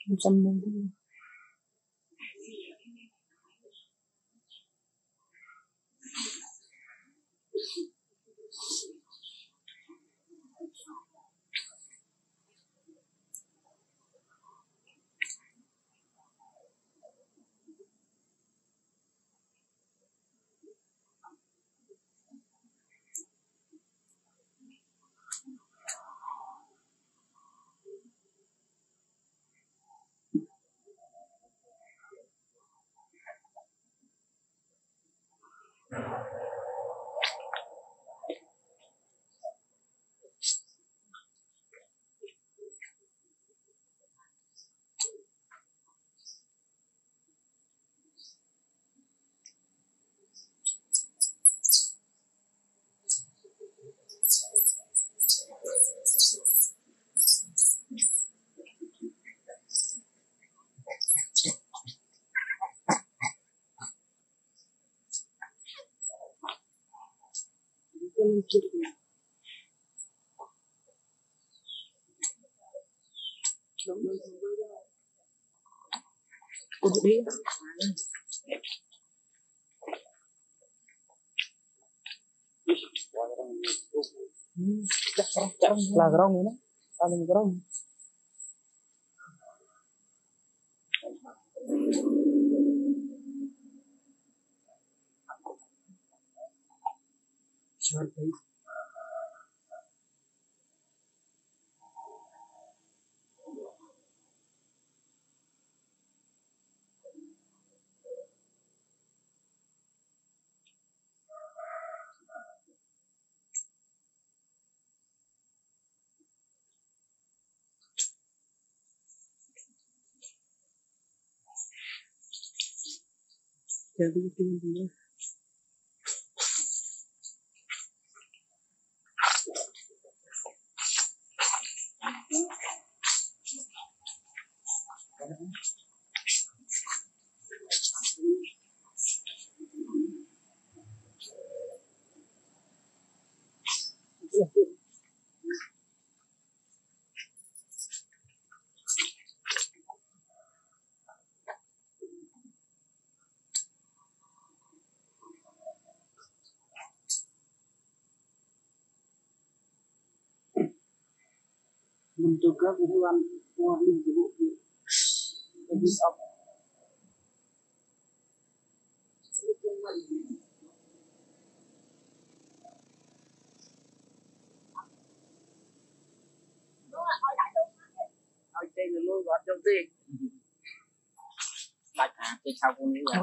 Trăm năm. Cô đi. Là rong nữa, mình rong. Sure, please. Jadi tinggi. Mình từ các cái ăn hoa linh cái bộ kia cái đi xong nói chơi rồi lôi gọt trong tiền bạch hả thì sao cũng nghĩ là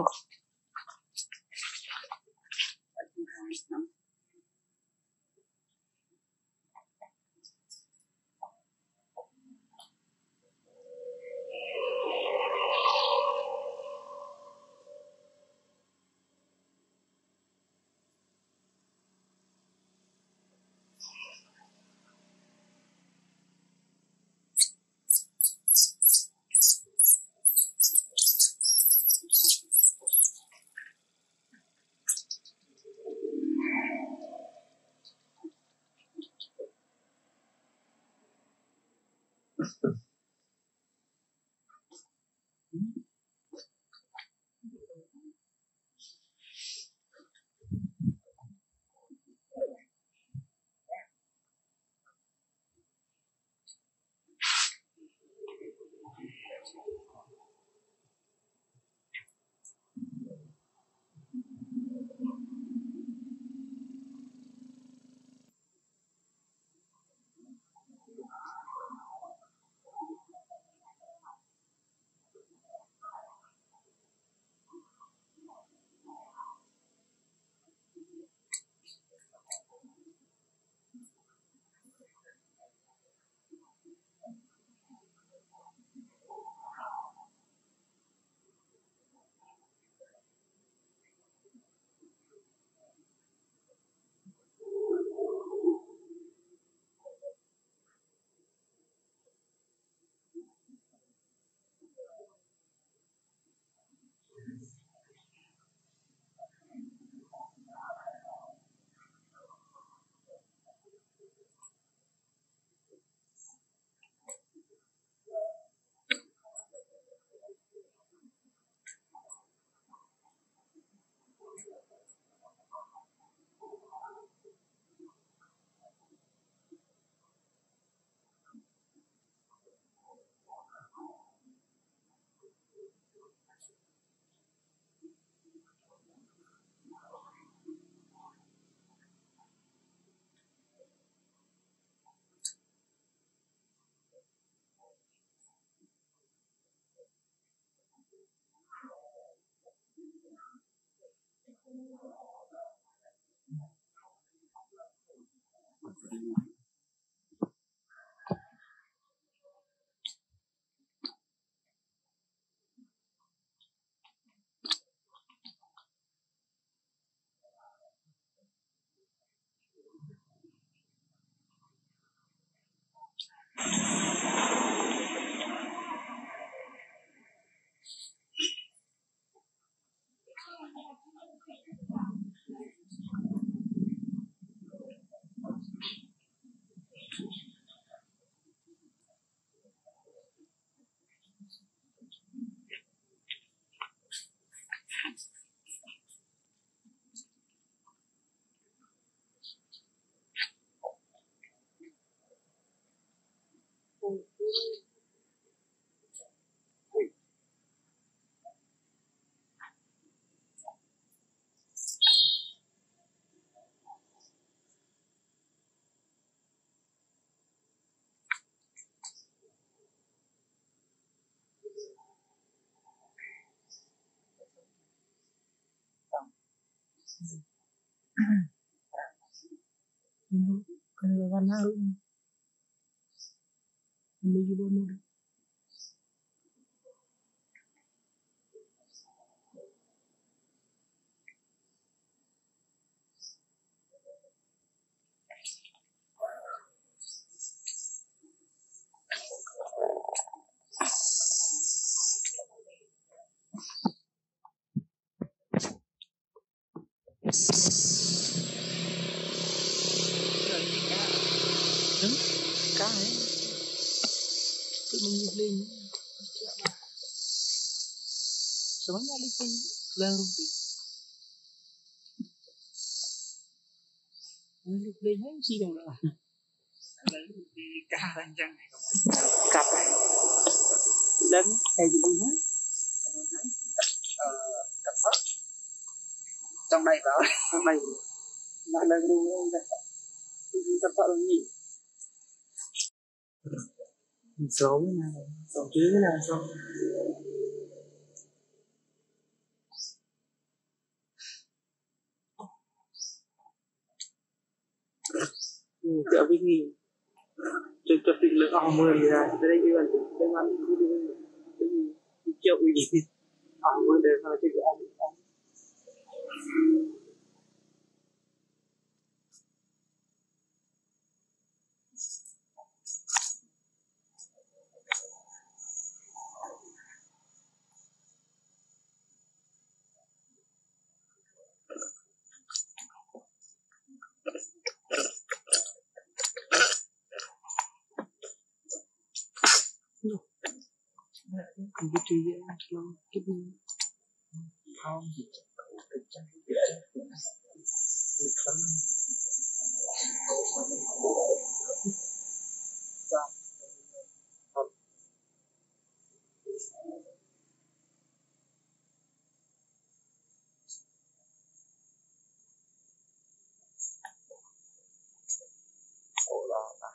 Kalau warna ini juga mudah. Cá ấy, tự mình lên, sebenarnya lihat lalu di lên hết gì đâu nữa. Cá rang răng này Cặp đến hay gì luôn hết. cặp sắt trong đây vào Hôm nay lại lên luôn đây. Cặp sắt là gì? Số cái này, số chín cái này số. Chợ Vinh Nghì cho tiền lượng 10 gì ra tới đây như vậy bên ăn đi chợ gì mười để mà chỉ ăn không biết gì làm cái gì không được lắm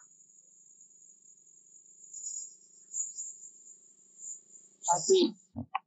tapi